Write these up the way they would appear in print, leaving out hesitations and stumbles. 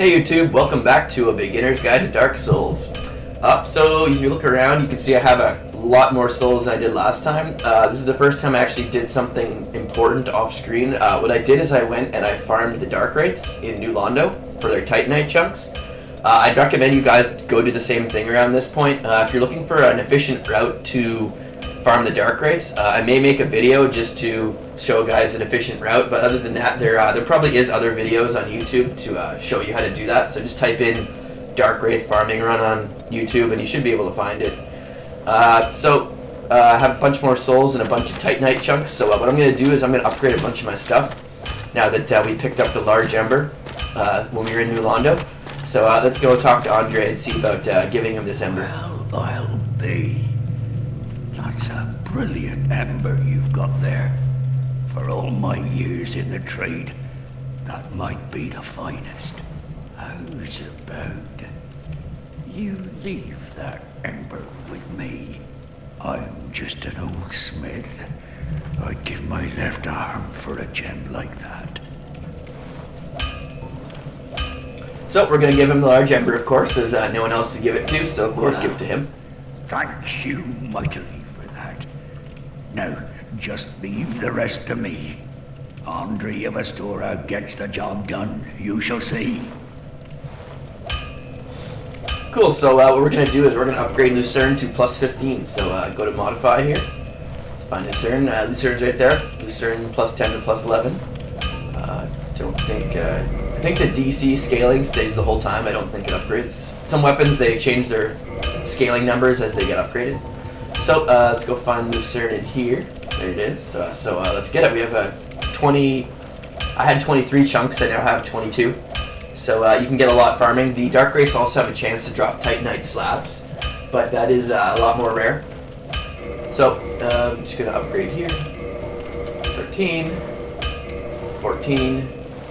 Hey YouTube, welcome back to A Beginner's Guide to Dark Souls. So if you look around, you can see I have a lot more souls than I did last time. This is the first time I actually did something important off screen. What I did is I went and I farmed the Dark Wraiths in New Londo for their Titanite chunks. I'd recommend you guys go do the same thing around this point. If you're looking for an efficient route to farm the Dark Wraiths, I may make a video just to show guys an efficient route, but other than that, there probably is other videos on YouTube to show you how to do that. So just type in Dark Wraith farming run on YouTube and you should be able to find it. I have a bunch more souls and a bunch of Titanite chunks, so what I'm going to do is I'm going to upgrade a bunch of my stuff now that we picked up the large ember when we were in New Londo. So let's go talk to Andre and see about giving him this ember. Well, I'll be. That's a brilliant ember you've got there. For all my years in the trade, that might be the finest. How's about you leave that ember with me? I'm just an old smith. I'd give my left arm for a gem like that. So we're going to give him the large ember, of course. There's no one else to give it to, so of course give it to him. Thank you mightily for that. Now, just leave the rest to me. Andre of Astora gets the job done. You shall see. Cool, so what we're going to do is we're going to upgrade Lucerne to plus 15. So go to modify here. Let's find Lucerne. Lucerne's right there. Lucerne plus 10 to plus 11. I think the DC scaling stays the whole time. I don't think it upgrades. Some weapons, they change their scaling numbers as they get upgraded. So let's go find Lucerne in here. There it is. So let's get it. We have a 20. I had 23 chunks. I now have 22. So you can get a lot farming. The Dark Wraiths also have a chance to drop Titanite slabs, but that is a lot more rare. So I'm just gonna upgrade here. 13, 14,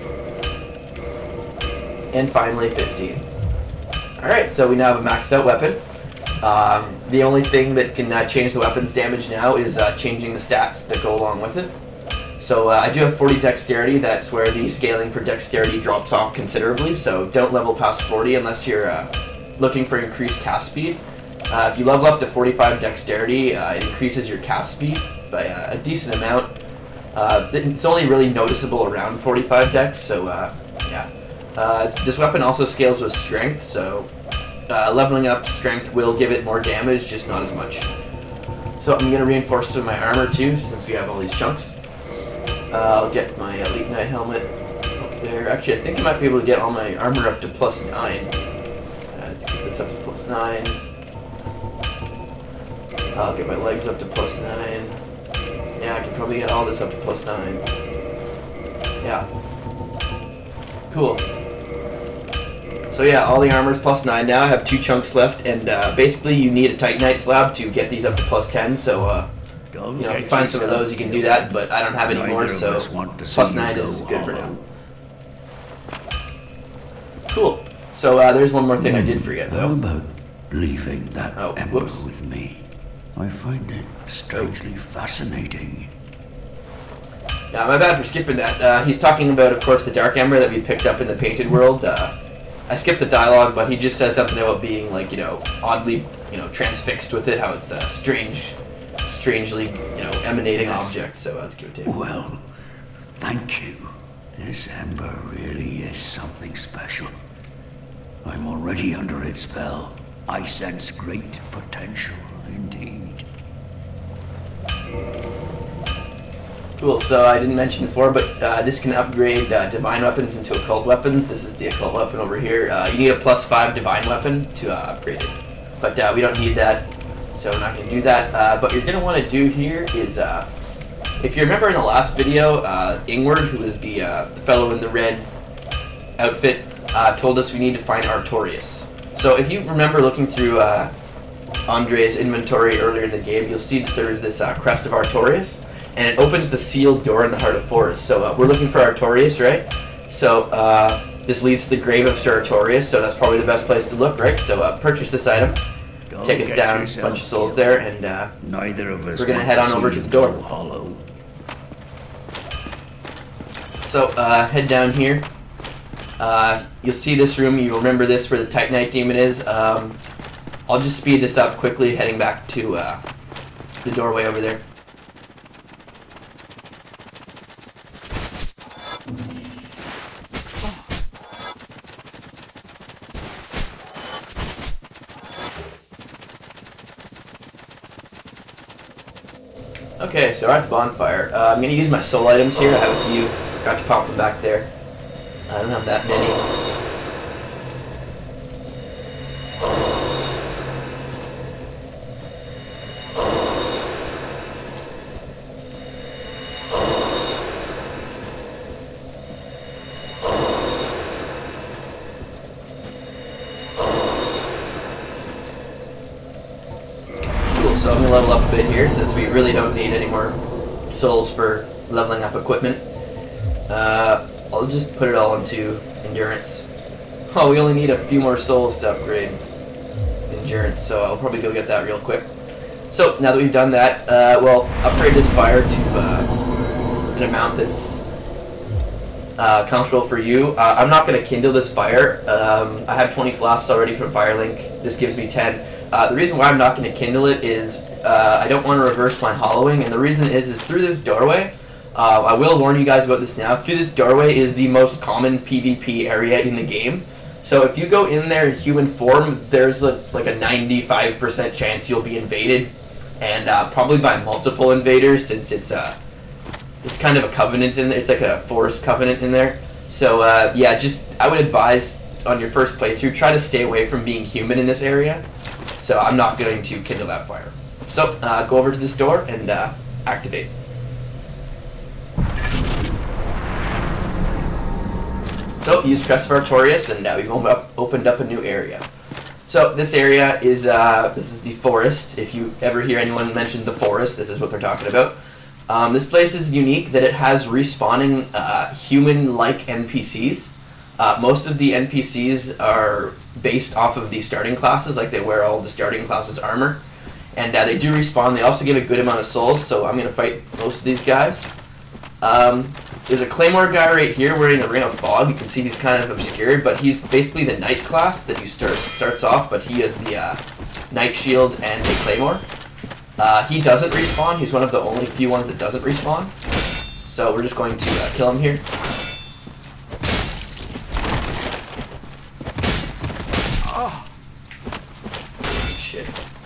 and finally 15. All right. So we now have a maxed out weapon. The only thing that can change the weapon's damage now is changing the stats that go along with it. So I do have 40 dexterity. That's where the scaling for dexterity drops off considerably. So don't level past 40 unless you're looking for increased cast speed. If you level up to 45 dexterity, it increases your cast speed by a decent amount. It's only really noticeable around 45 dex. So yeah. This weapon also scales with strength. So leveling up strength will give it more damage, just not as much. So I'm going to reinforce some of my armor too, since we have all these chunks. I'll get my Elite Knight helmet up there. Actually, I think I might be able to get all my armor up to plus 9. Let's get this up to plus 9. I'll get my legs up to plus 9. Yeah, I can probably get all this up to plus 9. Yeah. Cool. So yeah, all the armor is plus 9 now. I have 2 chunks left, and basically you need a Titanite slab to get these up to plus 10, so you know, if you find some of those, you can do that, but I don't have any more, so plus 9 is good for now. Cool. So there's one more thing I did forget, though. How about leaving that ember with me? I find it strangely fascinating. Yeah, my bad for skipping that. He's talking about, of course, the Dark Ember that we picked up in the Painted World. I skipped the dialogue, but he just says something about being, like, you know, oddly, you know, transfixed with it, how it's strangely, you know, emanating objects, so let's give it to him. Well, thank you. This ember really is something special. I'm already under its spell. I sense great potential, indeed. Cool, so I didn't mention before, but this can upgrade divine weapons into occult weapons. This is the occult weapon over here. You need a plus 5 divine weapon to upgrade it, but we don't need that. So we're not going to do that. But what you're going to want to do here is, if you remember in the last video, Ingward, who is the fellow in the red outfit, told us we need to find Artorias. So if you remember looking through Andre's inventory earlier in the game, you'll see that there is this crest of Artorias, and it opens the sealed door in the heart of forest. So we're looking for Artorias, right? So this leads to the grave of Sir Artorias, so that's probably the best place to look, right? So purchase this item. Take us down, a bunch of souls there, and neither of us we're going to head on over to the door. Hollow. So, head down here. You'll see this room. You'll remember this where the Titanite demon is. I'll just speed this up quickly, heading back to the doorway over there. Okay, so we're at the bonfire. I'm going to use my soul items here. I have a few. Got to pop them back there. I don't have that many. Cool, so I'm going to level up a bit here since we really don't need any more souls for leveling up equipment. I'll just put it all into endurance. Oh, we only need a few more souls to upgrade endurance, so I'll probably go get that real quick. So, now that we've done that, we'll upgrade this fire to an amount that's comfortable for you. I'm not going to kindle this fire. I have 20 flasks already from Firelink. This gives me 10. The reason why I'm not going to kindle it is I don't want to reverse my hollowing, and the reason is through this doorway. I will warn you guys about this now. Through this doorway is the most common PvP area in the game. So if you go in there in human form, there's like a 95% chance you'll be invaded, and probably by multiple invaders, since it's kind of a covenant in there. It's like a forest covenant in there. So yeah, just I would advise on your first playthrough, try to stay away from being human in this area. So I'm not going to kindle that fire. So go over to this door and activate. So use Crest of Artorias, and we've opened up a new area. So this area is this is the forest. If you ever hear anyone mention the forest, this is what they're talking about. This place is unique that it has respawning human-like NPCs. Most of the NPCs are based off of the starting classes, like they wear all the starting classes armor, and they do respawn. They also give a good amount of souls, so I'm going to fight most of these guys. There's a Claymore guy right here wearing a Ring of Fog. You can see he's kind of obscured, but he's basically the Knight class that you starts off, but he is the Knight Shield and a Claymore. He doesn't respawn. He's one of the only few ones that doesn't respawn. So we're just going to kill him here. Oh. Shit.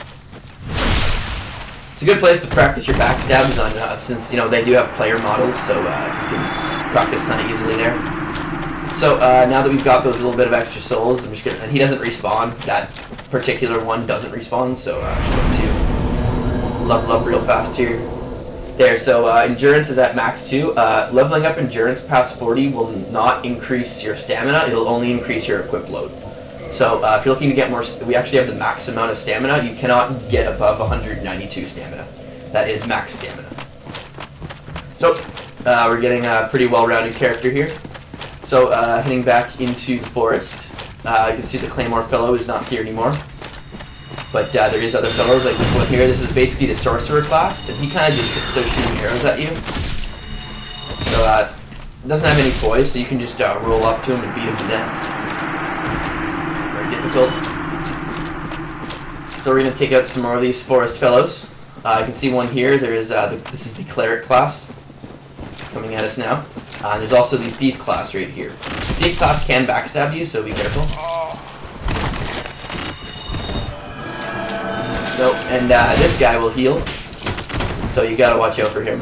It's a good place to practice your backstabs on, since you know they do have player models, so you can practice kind of easily there. So now that we've got those little bit of extra souls, I'm just gonna, and he doesn't respawn. That particular one doesn't respawn, so I'm just going to level up real fast here. There, so endurance is at max 2. Leveling up endurance past 40 will not increase your stamina. It'll only increase your equip load. So if you're looking to get more, we actually have the max amount of stamina. You cannot get above 192 stamina. That is max stamina. So we're getting a pretty well-rounded character here. So heading back into the forest, you can see the Claymore fellow is not here anymore. But there is other fellows like this one here. This is basically the sorcerer class, and he kind of just starts shooting arrows at you. So it doesn't have any poise, so you can just roll up to him and beat him to death. Difficult. So we're going to take out some more of these forest fellows. You can see one here. There is this is the cleric class coming at us now. There's also the thief class right here. The thief class can backstab you, so be careful. So, and this guy will heal, so you got to watch out for him.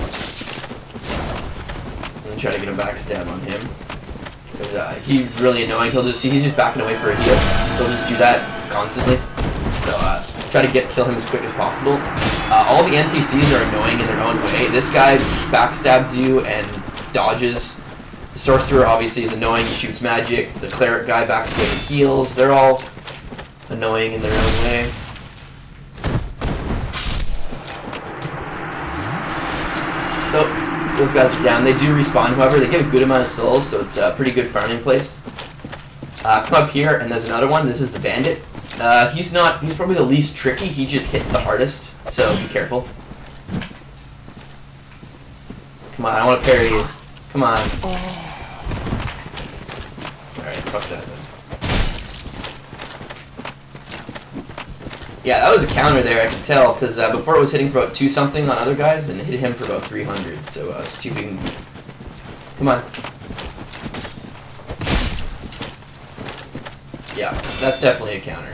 I'm going to try to get a backstab on him. Because he's really annoying. He's just backing away for a heal. He'll just do that constantly. So try to kill him as quick as possible. All the NPCs are annoying in their own way. This guy backstabs you and dodges. The sorcerer obviously is annoying. He shoots magic. The cleric guy backs away and heals. They're all annoying in their own way. So those guys are down. They do respawn, however. They give a good amount of souls, so it's a pretty good farming place. Come up here, and there's another one. This is the bandit. He's probably the least tricky. He just hits the hardest, so be careful. Come on, I want to parry you. Come on. Alright. fuck that. Yeah, that was a counter there, I can tell, because before it was hitting for about 2 something on other guys, and it hit him for about 300, so let's see if we can... Come on. Yeah, that's definitely a counter.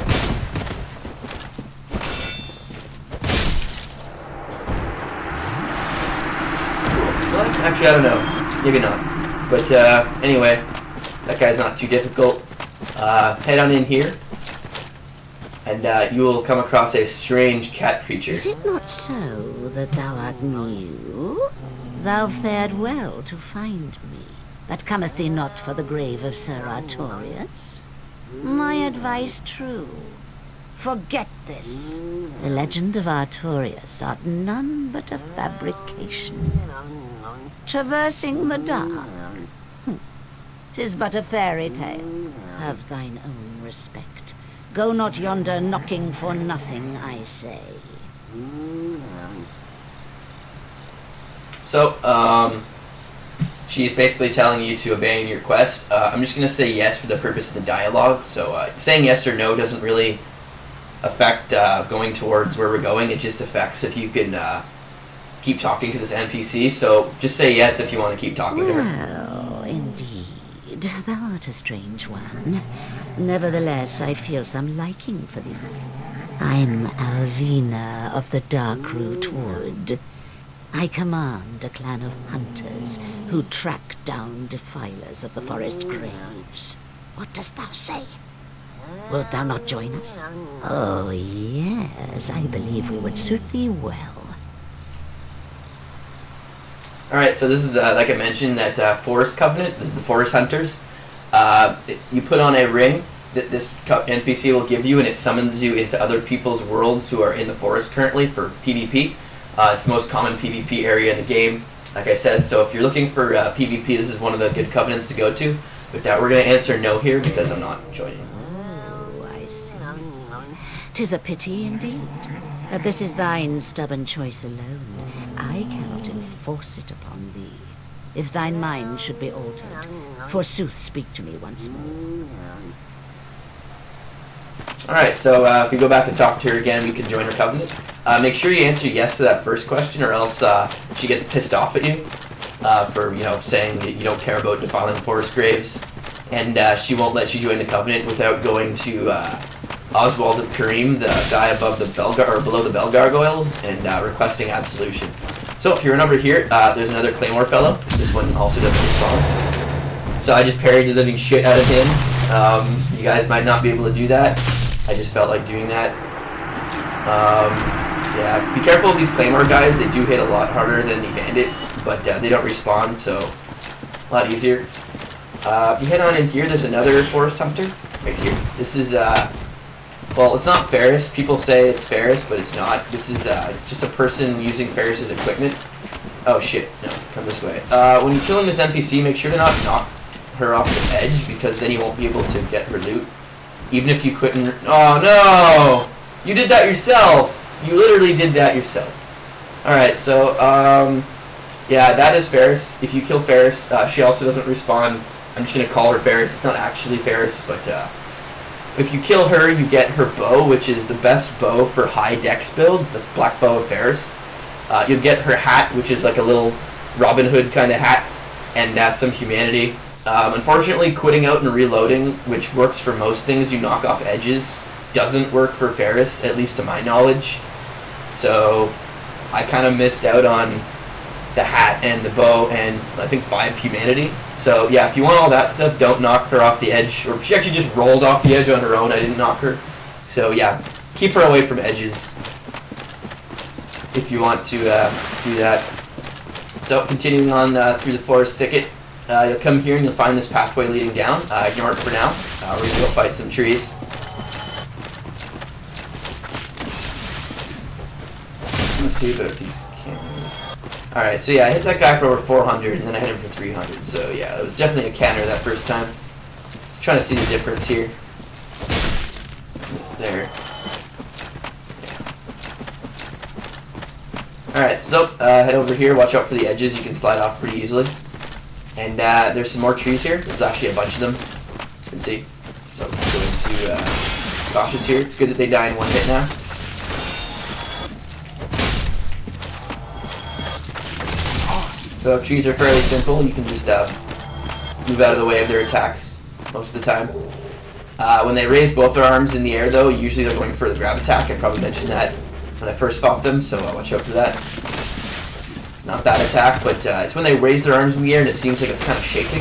Cool. Well, actually, I don't know. Maybe not. But anyway, that guy's not too difficult. Head on in here. And you will come across a strange cat creature. Is it not so that thou art new? Thou fared well to find me. But cometh thee not for the grave of Sir Artorius? My advice true. Forget this. The legend of Artorius art none but a fabrication. Traversing the dark. 'Tis but a fairy tale. Have thine own respect. Go not yonder knocking for nothing, I say. So, she's basically telling you to abandon your quest. I'm just going to say yes for the purpose of the dialogue. So, saying yes or no doesn't really affect going towards where we're going. It just affects if you can keep talking to this NPC. So, just say yes if you want to keep talking to her. Well, indeed. Thou art a strange one. Nevertheless, I feel some liking for thee. I'm Alvina of the Darkroot Wood. I command a clan of hunters who track down defilers of the forest graves. What dost thou say? Wilt thou not join us? Oh, yes, I believe we would suit thee well. Alright, so this is, like I mentioned, that Forest Covenant. This is the Forest Hunters. You put on a ring that this NPC will give you, and it summons you into other people's worlds who are in the forest currently for PvP. It's the most common PvP area in the game, like I said, so if you're looking for PvP, this is one of the good covenants to go to. But we're going to answer no here because I'm not joining. Oh, I see. 'Tis a pity indeed. But this is thine stubborn choice alone. I cannot enforce it upon thee. If thine mind should be altered, forsooth speak to me once more. Alright, so if we go back and talk to her again, we can join her covenant. Make sure you answer yes to that first question, or else she gets pissed off at you for, saying that you don't care about defiling forest graves. And she won't let you join the covenant without going to Oswald of Kareem, the guy above the below the bell gargoyles, and requesting absolution. So if you remember here, there's another Claymore fellow. This one also doesn't respond. So I just parried the living shit out of him. You guys might not be able to do that. I just felt like doing that. Yeah, be careful of these Claymore guys. They do hit a lot harder than the Bandit, but they don't respawn, so a lot easier. If you head on in here, there's another Forest Hunter right here. This is well, it's not Ferris. People say it's Ferris, but it's not. This is just a person using Ferris's equipment. Oh shit, no, come this way. When you're killing this NPC, make sure to not knock her off the edge, because then you won't be able to get her loot. Even if you quit and... Oh no! You did that yourself! You literally did that yourself. Alright, so, yeah, that is Ferris. If you kill Ferris, she also doesn't respawn. I'm just gonna call her Ferris. It's not actually Ferris, but, if you kill her, you get her bow, which is the best bow for high dex builds, the Black Bow of Ferris. You'll get her hat, which is like a little Robin Hood kind of hat, and some humanity. Unfortunately, quitting out and reloading, which works for most things you knock off edges, doesn't work for Ferris, at least to my knowledge. So I kind of missed out on the hat and the bow and I think 5 humanity. So yeah, if you want all that stuff, don't knock her off the edge. Or she actually just rolled off the edge on her own. I didn't knock her. So yeah, keep her away from edges if you want to do that. So continuing on through the forest thicket, you'll come here and you'll find this pathway leading down. Ignore it for now. We're going to go fight some trees. Let's see about these cameras. Alright, so yeah, I hit that guy for over 400 and then I hit him for 300. So yeah, it was definitely a canter that first time. Just trying to see the difference here. It's there. Yeah. Alright, so head over here. Watch out for the edges. You can slide off pretty easily. And there's some more trees here. There's actually a bunch of them. you can see. So I'm going to cautious here. It's good that they die in one hit now. So trees are fairly simple. You can just move out of the way of their attacks most of the time. When they raise both their arms in the air, though, usually they're going for the grab attack. I probably mentioned that when I first fought them, so watch out for that. Not that attack, but it's when they raise their arms in the air and it seems like it's kind of shaking.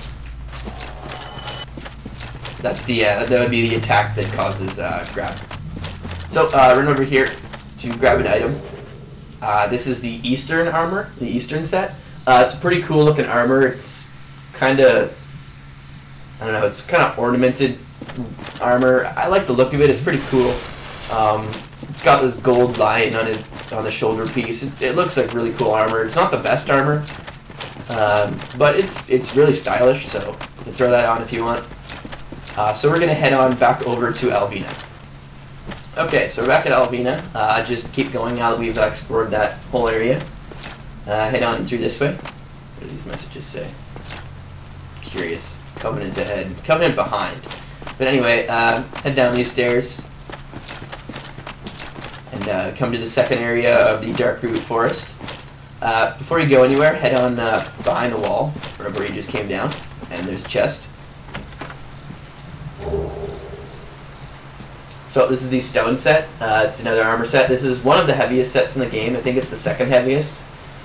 That's the that would be the attack that causes grab. So run over here to grab an item. This is the Eastern armor, the Eastern set. It's a pretty cool looking armor. It's kind of, I don't know, it's kind of ornamented armor. I like the look of it. It's pretty cool. It's got this gold line on it on the shoulder piece. It looks like really cool armor. It's not the best armor, but it's really stylish. So you can throw that on if you want. So we're gonna head on back over to Alvina. Okay, so we're back at Alvina. Just keep going now that we've explored that whole area. Head on through this way. What do these messages say? Curious. Covenant ahead. Covenant behind. But anyway, head down these stairs and come to the second area of the Darkroot Forest. Before you go anywhere, head on behind the wall, where you just came down, and there's a chest. So this is the stone set. It's another armor set. This is one of the heaviest sets in the game. I think it's the second heaviest.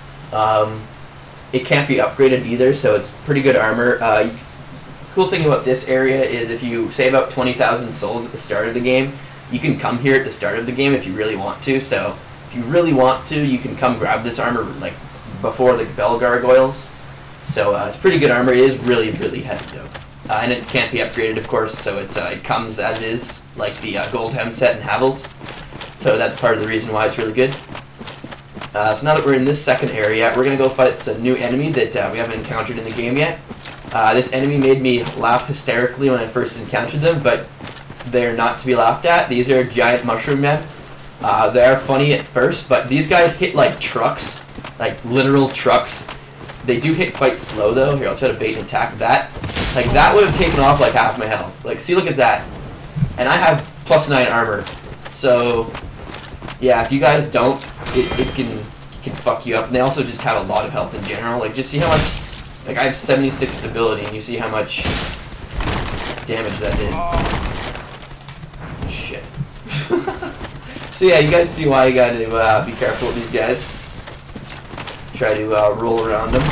It can't be upgraded either, so it's pretty good armor. Cool thing about this area is if you save up 20,000 souls at the start of the game, you can come here at the start of the game if you really want to. So if you really want to, you can come grab this armor like before the bell gargoyles. So it's pretty good armor. It is really, really heavy though. And it can't be upgraded, of course, so it comes as is, like the gold hem set in Havel's. So that's part of the reason why it's really good. So now that we're in this second area, we're going to go fight some new enemy that we haven't encountered in the game yet. This enemy made me laugh hysterically when I first encountered them, but they're not to be laughed at. These are giant mushroom men. They are funny at first, but these guys hit like trucks, like literal trucks. They do hit quite slow though. Here, I'll try to bait and attack that. Like that would have taken off like half my health. Like, see, look at that. And I have +9 armor. So, yeah, if you guys don't, it can fuck you up. And they also just have a lot of health in general. Like, just see how much, like I have 76 stability, and you see how much damage that did. Shit. So yeah, you guys see why you gotta be careful with these guys. Try to roll around them.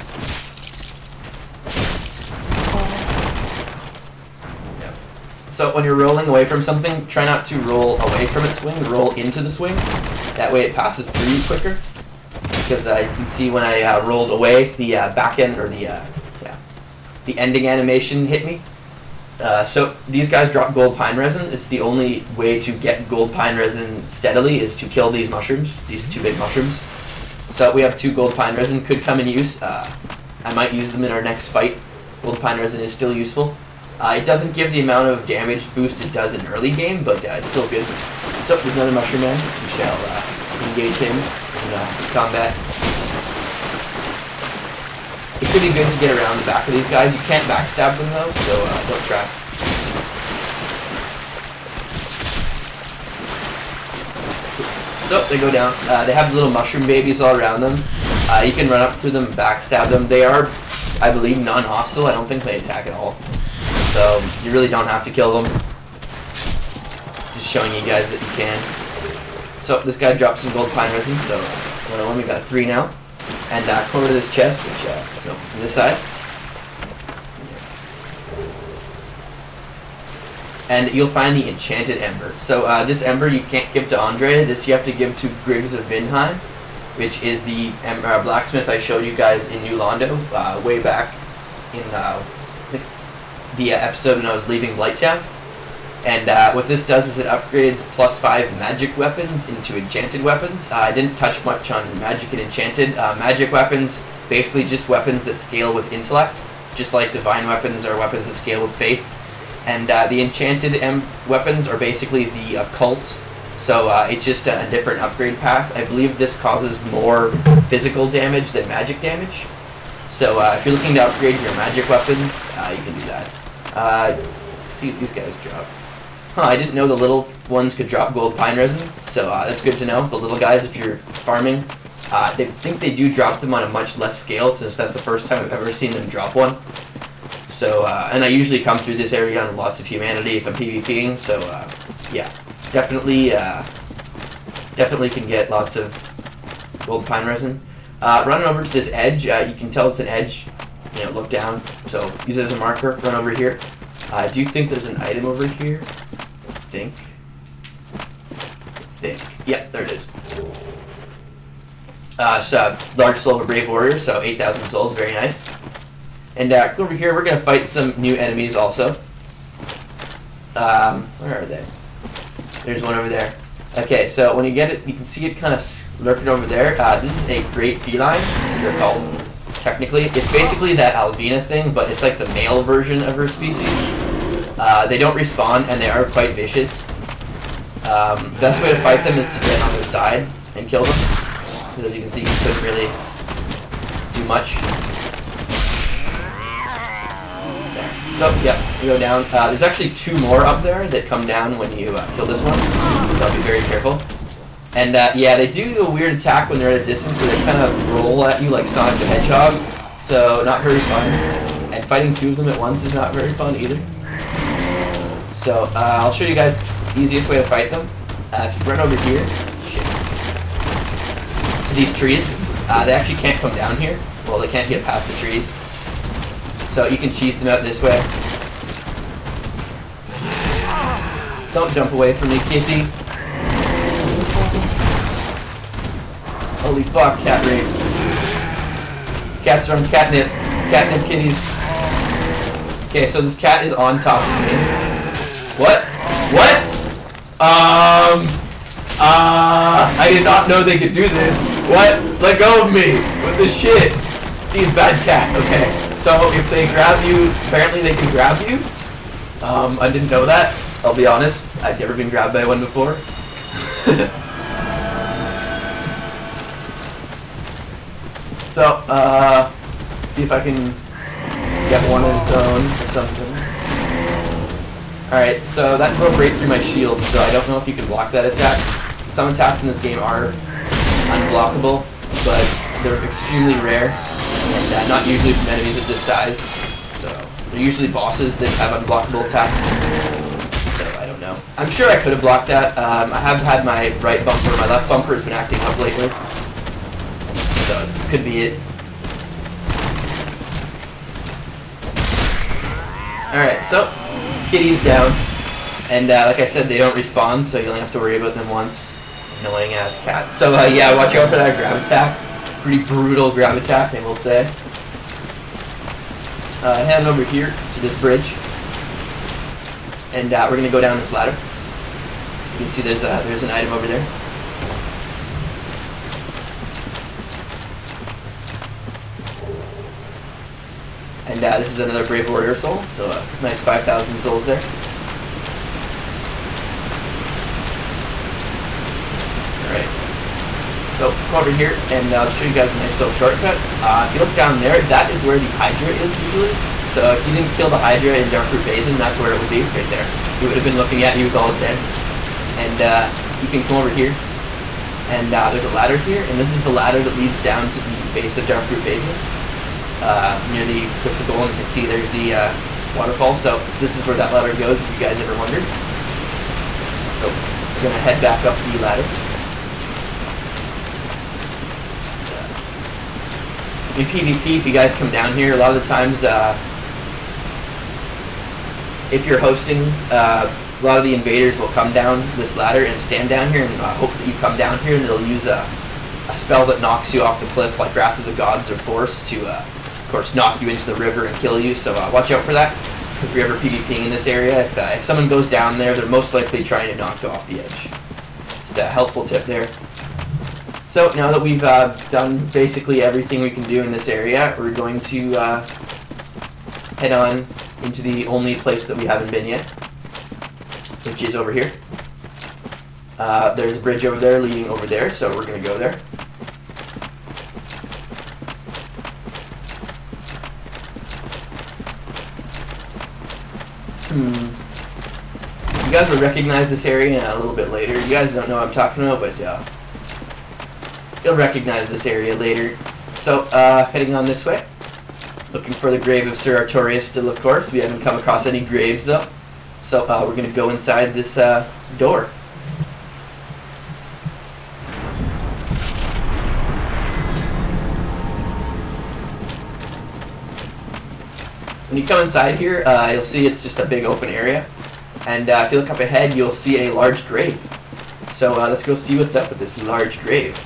Yep. So when you're rolling away from something, try not to roll away from its swing, roll into the swing. That way it passes through you quicker. Because you can see when I rolled away, the back end, or the ending animation hit me. So these guys drop gold pine resin. It's the only way to get gold pine resin steadily is to kill these mushrooms, these two big mushrooms. So we have 2 gold pine resin, could come in use. I might use them in our next fight. Gold pine resin is still useful. It doesn't give the amount of damage boost it does in early game, but it's still good. So there's another mushroom man. We shall engage him in combat. It's pretty good to get around the back of these guys. You can't backstab them though, so don't try. So they go down. They have little mushroom babies all around them. You can run up through them and backstab them. They are, I believe, non-hostile. I don't think they attack at all. So you really don't have to kill them. Just showing you guys that you can. So this guy dropped some gold pine resin. So we got 3 now. And come over to this chest, which is open from this side. And you'll find the enchanted ember. So this ember you can't give to Andre. This you have to give to Griggs of Vinheim, which is the blacksmith I showed you guys in New Londo way back in the episode when I was leaving Blighttown. And what this does is it upgrades +5 magic weapons into enchanted weapons. I didn't touch much on magic and enchanted. Magic weapons, basically just weapons that scale with intellect, just like divine weapons are weapons that scale with faith. And the enchanted weapons are basically the occult, so it's just a different upgrade path. I believe this causes more physical damage than magic damage. So if you're looking to upgrade your magic weapon, you can do that. See what these guys drop. Huh, I didn't know the little ones could drop gold pine resin, so that's good to know. The little guys, if you're farming, they think they do drop them on a much less scale, since that's the first time I've ever seen them drop one. So, and I usually come through this area on lots of humanity if I'm PvPing, so yeah, definitely can get lots of gold pine resin. Running over to this edge, you can tell it's an edge, you know, look down, so use it as a marker, run over here. I do think there's an item over here. I think. Yeah, there it is. Large soul of a brave warrior, so 8,000 souls, very nice. And over here, we're gonna fight some new enemies also. Where are they? There's one over there. Okay, so when you get it, you can see it kind of lurking over there. This is a great feline, as they're called. Technically, it's basically that Alvina thing, but it's like the male version of her species. They don't respawn, and they are quite vicious. Best way to fight them is to get on their side and kill them. Because as you can see, you couldn't really do much. There. So, yeah, you go down. There's actually 2 more up there that come down when you kill this one. So be very careful. And yeah, they do a weird attack when they're at a distance where they kind of roll at you like Sonic the Hedgehog. So, not very fun. And fighting 2 of them at once is not very fun either. So, I'll show you guys the easiest way to fight them. If you run over here, to these trees, they actually can't come down here. Well, they can't get past the trees. So you can cheese them out this way. Don't jump away from me, kitty. Holy fuck, cat rape. Cats are on catnip. Catnip kitties. Okay, so this cat is on top of me. What? What? I did not know they could do this. What? Let go of me. What the shit? He's bad cat. Okay. So if they grab you, apparently they can grab you. I didn't know that. I'll be honest. I've never been grabbed by one before. So, see if I can get one on its own or something. Alright, so that broke right through my shield, so I don't know if you can block that attack. Some attacks in this game are unblockable, but they're extremely rare, and not usually from enemies of this size. So, they're usually bosses that have unblockable attacks. So, I don't know. I'm sure I could have blocked that. I have had my right bumper, my left bumper has been acting up lately. So, it could be it. Alright, so kitty's down, and like I said, they don't respawn, so you only have to worry about them once. Annoying ass cats. So yeah, watch out for that grab attack. Pretty brutal grab attack, I will say. Heading over here to this bridge, and we're gonna go down this ladder. As you can see, there's an item over there. And this is another Brave Warrior soul, so nice 5,000 souls there. Alright, so come over here and I'll show you guys a nice little shortcut. If you look down there, that is where the Hydra is usually. So if you didn't kill the Hydra in Darkroot Basin, that's where it would be, right there. It would have been looking at you with all its heads. And you can come over here, and there's a ladder here, and this is the ladder that leads down to the base of Darkroot Basin. Near the crystal goal, and you can see there's the waterfall. So this is where that ladder goes, if you guys ever wondered. So we're gonna head back up the ladder. In PvP, if you guys come down here, a lot of the times, if you're hosting, a lot of the invaders will come down this ladder and stand down here and hope that you come down here, and they'll use a spell that knocks you off the cliff, like Wrath of the Gods or Force, to of course knock you into the river and kill you. So watch out for that if you're ever PvPing in this area. If someone goes down there, they're most likely trying to knock you off the edge. Just a helpful tip there. So now that we've done basically everything we can do in this area, we're going to head on into the only place that we haven't been yet, which is over here. There's a bridge over there leading over there, so we're going to go there. You guys will recognize this area a little bit later. You guys don't know what I'm talking about, but you'll recognize this area later. So, heading on this way. Looking for the grave of Sir Artorius still, of course. We haven't come across any graves, though. So, we're going to go inside this door. When you come inside here, you'll see it's just a big open area. And if you look up ahead, you'll see a large grave. So let's go see what's up with this large grave.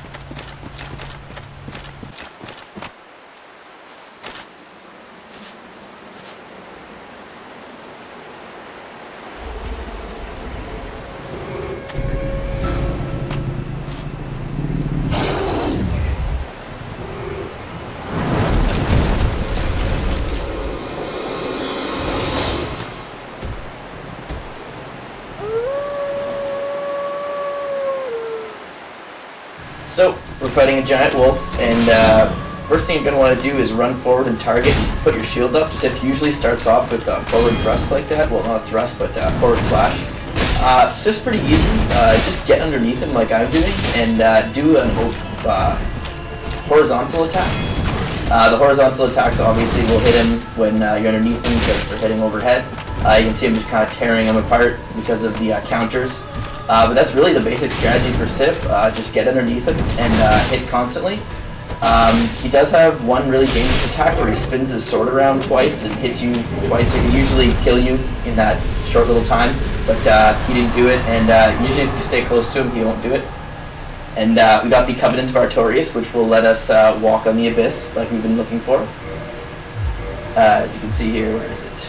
So, we're fighting a giant wolf, and first thing you're going to want to do is run forward and target and put your shield up. Sif usually starts off with a forward thrust like that. Well, not a thrust, but forward slash. Sif's pretty easy. Just get underneath him like I'm doing, and do an horizontal attack. The horizontal attacks obviously will hit him when you're underneath him because they're hitting overhead. You can see I'm just kind of tearing him apart because of the counters. But that's really the basic strategy for Sif. Just get underneath him and hit constantly. He does have one really dangerous attack where he spins his sword around twice and hits you twice. It can usually kill you in that short little time, but he didn't do it, and usually if you stay close to him, he won't do it. And we got the Covenant of Artorius, which will let us walk on the Abyss like we've been looking for. As you can see here, where is it?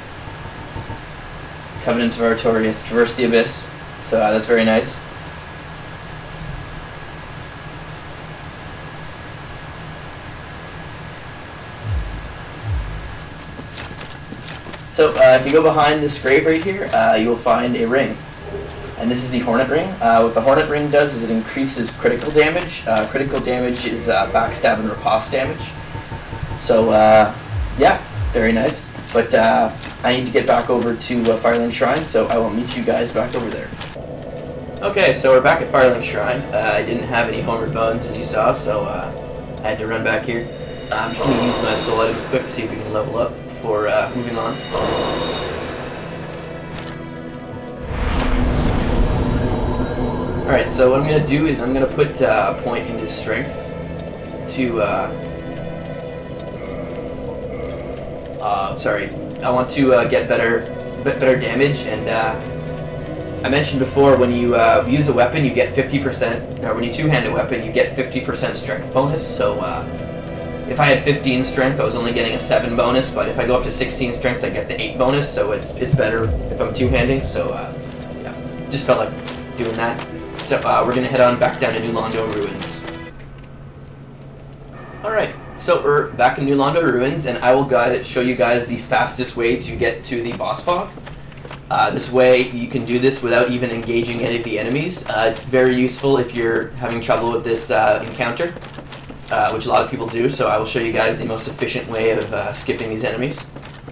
Covenant of Artorius, traverse the Abyss. So that's very nice. So if you go behind this grave right here, you will find a ring. And this is the Hornet Ring. What the Hornet Ring does is it increases critical damage. Critical damage is backstab and riposte damage. So yeah, very nice. But I need to get back over to Firelink Shrine, so I will meet you guys back over there. Okay, so we're back at Firelink Shrine. I didn't have any Homered Bones, as you saw, so I had to run back here. I'm just going to use my soul items quick, see if we can level up before moving on. Alright, so what I'm going to do is I'm going to put a point into strength to... sorry, I want to get better damage, and I mentioned before when you use a weapon you get 50%, or when you two-hand a weapon you get 50% strength bonus, so if I had 15 strength I was only getting a 7 bonus, but if I go up to 16 strength I get the 8 bonus, so it's better if I'm two-handing, so yeah, just felt like doing that. So we're going to head on back down to New Londo Ruins. Alright. So we're back in New Londo Ruins, and I will show you guys the fastest way to get to the boss fog. This way you can do this without even engaging any of the enemies. It's very useful if you're having trouble with this encounter, which a lot of people do, so I will show you guys the most efficient way of skipping these enemies.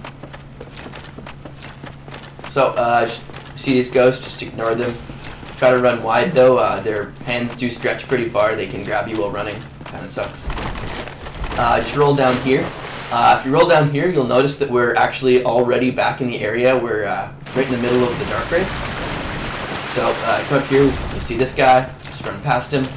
So, see these ghosts, just ignore them. Try to run wide though, their hands do stretch pretty far, they can grab you while running, kinda sucks. Just roll down here. If you roll down here, you'll notice that we're actually already back in the area. We're right in the middle of the dark rates. So come up here, you see this guy, just run past him.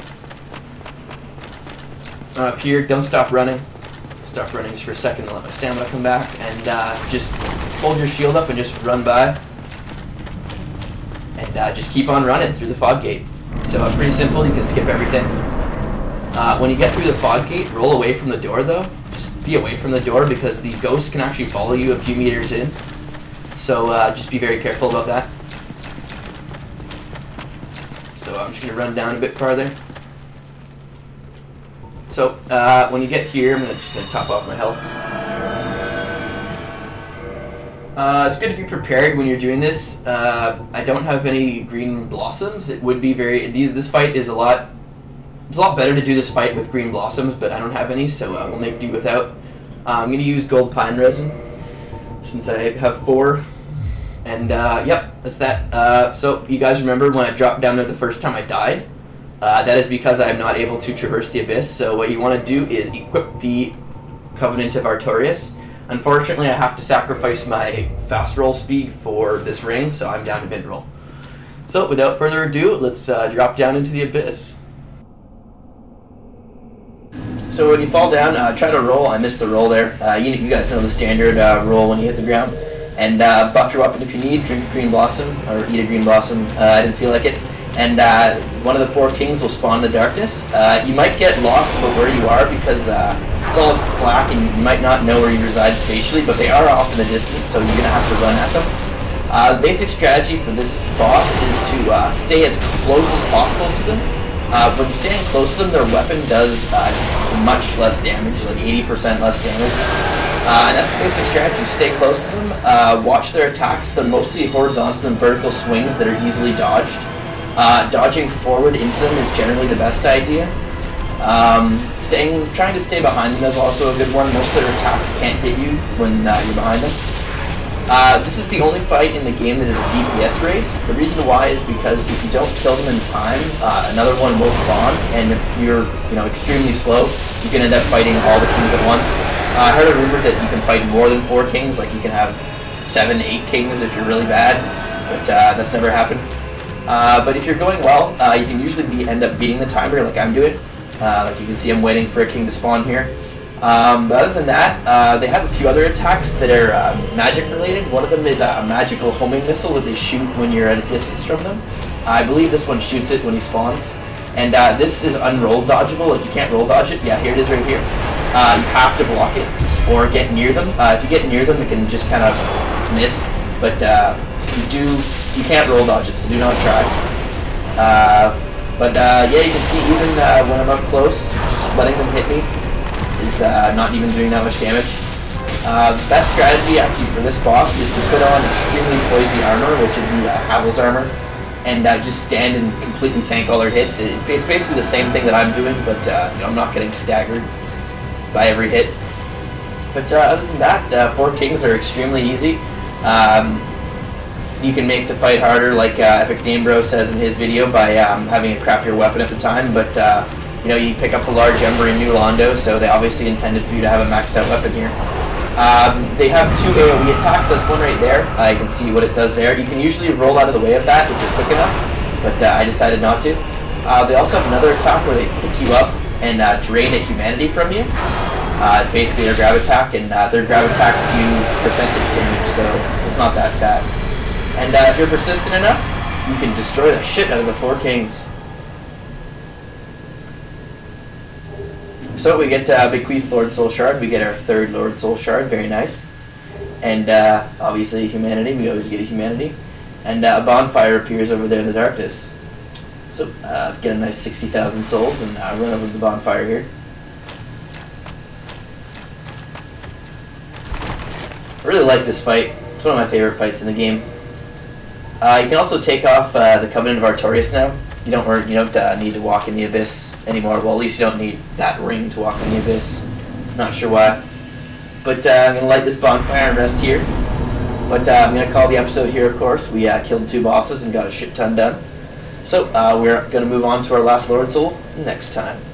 Up here, don't stop running. Stop running just for a second to let my stamina come back, and just hold your shield up and just run by. And just keep on running through the fog gate. So pretty simple, you can skip everything. When you get through the fog gate, roll away from the door though. Just be away from the door because the ghosts can actually follow you a few meters in. So just be very careful about that. So I'm just going to run down a bit farther. So when you get here, I'm just going to top off my health. It's good to be prepared when you're doing this. I don't have any green blossoms. It would be this fight is it's a lot better to do this fight with green blossoms, but I don't have any, so we'll make do without. I'm going to use gold pine resin. since I have 4. And yep, that's that. So you guys remember when I dropped down there the first time I died? That is because I'm not able to traverse the abyss. So what you want to do is equip the Covenant of Artorias. Unfortunately, I have to sacrifice my fast roll speed for this ring, so I'm down to mid roll. So without further ado, let's drop down into the abyss. So when you fall down, try to roll. I missed the roll there. You guys know the standard roll when you hit the ground. And buff your weapon if you need. Drink a green blossom, or eat a green blossom. I didn't feel like it. And one of the 4 kings will spawn in the darkness. You might get lost about where you are because it's all black and you might not know where you reside spatially, but they are off in the distance, so you're going to have to run at them. The basic strategy for this boss is to stay as close as possible to them. When standing close to them, their weapon does much less damage, like 80% less damage. And that's the basic strategy. Stay close to them, watch their attacks. They're mostly horizontal and vertical swings that are easily dodged. Dodging forward into them is generally the best idea. Trying to stay behind them is also a good one. Most of their attacks can't hit you when you're behind them. This is the only fight in the game that is a DPS race. The reason why is because if you don't kill them in time, another one will spawn, and if you're extremely slow, you can end up fighting all the kings at once. I heard a rumor that you can fight more than 4 kings, like you can have 7, 8 kings if you're really bad, but that's never happened. But if you're going well, you can usually end up beating the timer like I'm doing. Like you can see, I'm waiting for a king to spawn here. But other than that, they have a few other attacks that are magic related. One of them is a magical homing missile that they shoot when you're at a distance from them. I believe this one shoots it when he spawns. And this is unroll dodgeable, like you can't roll dodge it. Yeah, here it is right here. You have to block it or get near them. If you get near them, it can just kind of miss. But you can't roll dodge it, so do not try. Yeah, you can see even when I'm up close, just letting them hit me is not even doing that much damage. The best strategy actually for this boss is to put on extremely poisy armor, which would be Havel's armor, and just stand and completely tank all their hits. It's basically the same thing that I'm doing, but I'm not getting staggered by every hit. But other than that, 4 kings are extremely easy. You can make the fight harder, like Epic Namebro says in his video, by having a crappier weapon at the time, but you pick up the large ember in New Londo, so they obviously intended for you to have a maxed out weapon here. They have 2 AoE attacks. That's one right there. You can see what it does there. You can usually roll out of the way of that if you're quick enough, but I decided not to. They also have another attack where they pick you up and drain a humanity from you. It's basically their grab attack, and their grab attacks do percentage damage, so it's not that bad. And if you're persistent enough, you can destroy the shit out of the 4 kings. So we get Bequeath Lord Soul Shard. We get our 3rd Lord Soul Shard. Very nice. And obviously humanity. We always get a humanity. And a bonfire appears over there in the darkness. So get a nice 60,000 souls and run over to the bonfire here. I really like this fight. It's one of my favorite fights in the game. You can also take off the Covenant of Artorias now. You don't need to walk in the abyss anymore. Well, at least you don't need that ring to walk in the abyss. Not sure why. But I'm going to light this bonfire and rest here. But I'm going to call the episode here, of course. We killed 2 bosses and got a shit ton done. So we're going to move on to our last Lord Soul next time.